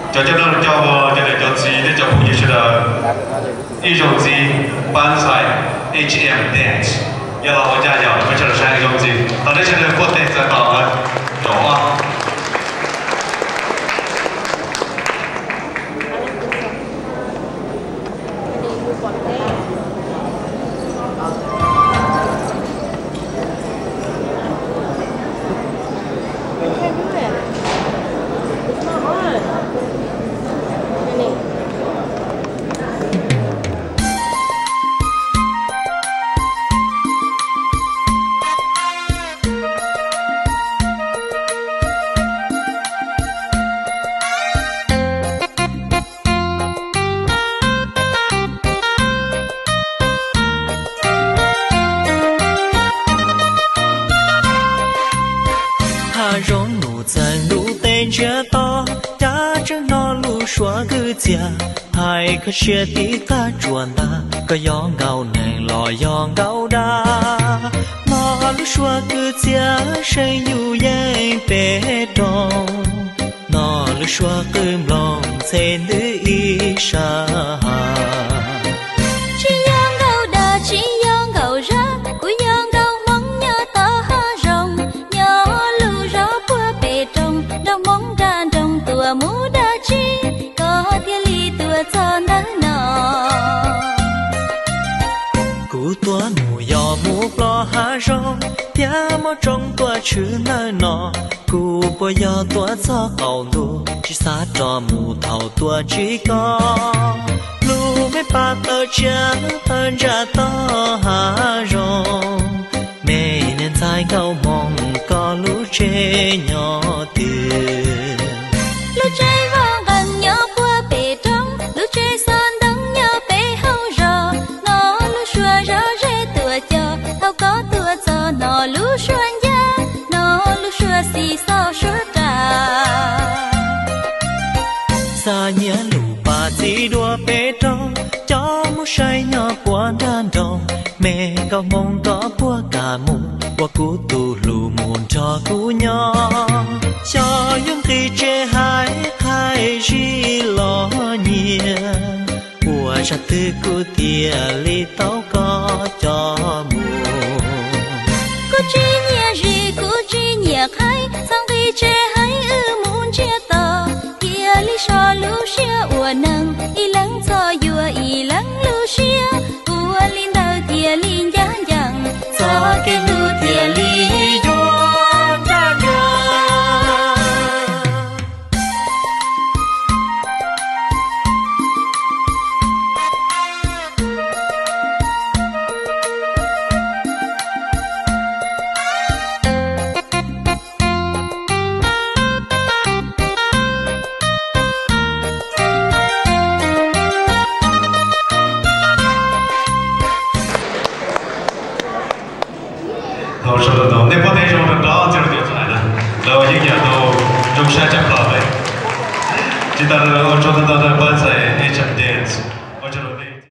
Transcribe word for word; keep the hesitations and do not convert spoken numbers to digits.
就叫做叫我这个叫自己的叫朋友说的，一种字班赛 H M dance， 要老我家有，不晓得啥一种字，当然现在过 dance 在搞了，有啊。 rong nụ dần nụ tên chia to đã chẳng nó lù xóa cứ chia hai cái chia tí ta chuồn ta có gió ngầu này lò gió ngầu đa nó lù xóa cứ chia say nhu yên bể đông nó lù xóa cứ lòng sen nữ y sa mũ đa chi có thiên lý tua cho nắng nọ cú tua mù gió mù lo hà rong tia mò trong tua chữ nơi nọ cú bò gió tua cho cầu nụ chỉ xa trò mù thầu tua chỉ có lu mấy ba tơ cha hơn ra to hà rong mẹ nên dài ngâu mong có lũ trẻ nhỏ tiền lũ trẻ vang gần nhau qua bể trong lũ trẻ son đắng nhau bể hông rò nó lũ xua rò rê tua cho thâu có tua cho nó lũ xua nhá nó lũ xua xì sao xua trà xa nhớ lũ bà chỉ đua bể trong cho một say nhỏ qua đàn đồng mẹ có mong có bua cả mùng qua cú tu lù muôn cho cú nhỏ cho những khi trẻ hai hai chỉ lo nhia của cha tư cú tia li tao có cho mùa cú chỉ nhia gì cú chỉ nhia hai sang vì trẻ hai ư muốn chia tờ tia li so lu xia ua nâng y lắng cho yua y lắng lu xia ua linh đầu tia linh giang giang cho cái lu tia li 我说的都，那不那时候的刚就是就来了，然后一年都中山讲了呗，记得我说的到那班赛 H M D。